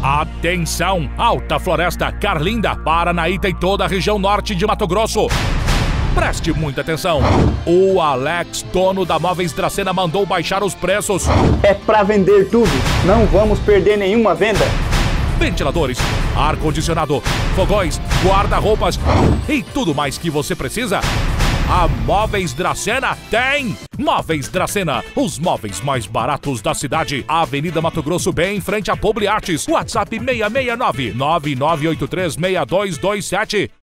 Atenção! Alta Floresta, Carlinda, Paranaíta e toda a região norte de Mato Grosso. Preste muita atenção. O Alex, dono da Móveis Dracena, mandou baixar os preços. É pra vender tudo. Não vamos perder nenhuma venda. Ventiladores, ar-condicionado, fogões, guarda-roupas e tudo mais que você precisa. A Móveis Dracena tem! Móveis Dracena, os móveis mais baratos da cidade. Avenida Mato Grosso, bem em frente a Publiartes. WhatsApp 669 9983 6227.